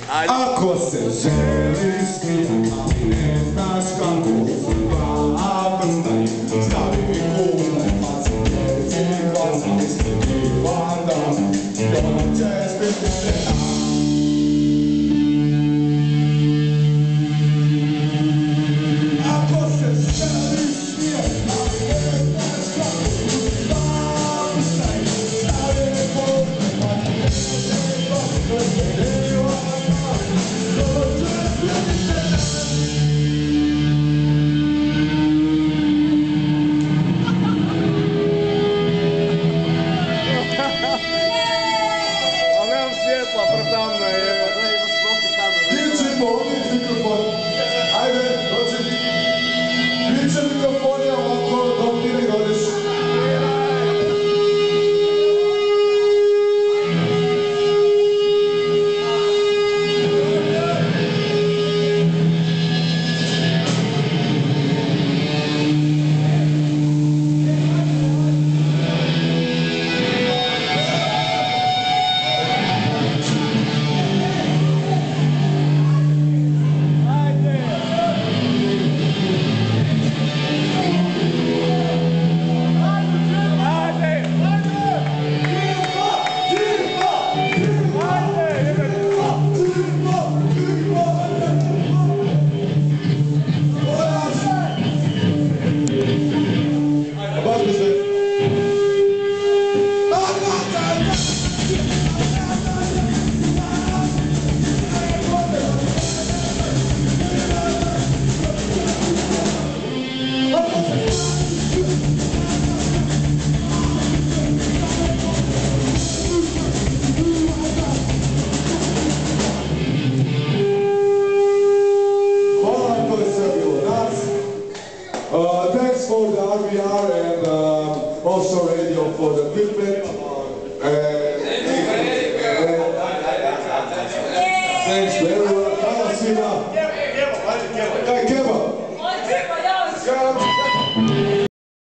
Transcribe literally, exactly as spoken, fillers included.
Ako se želiš smijati, ali ne znaš kako dva prsta stavi kume, pa se neći glasa, misli vanda, ona će spiti sreda. Ako se želiš smijati, ali ne znaš kako dva prsta stavi kume, pa se neći glasa, misli vanda. Uh, thanks for the R V R and uh, also radio for the equipment.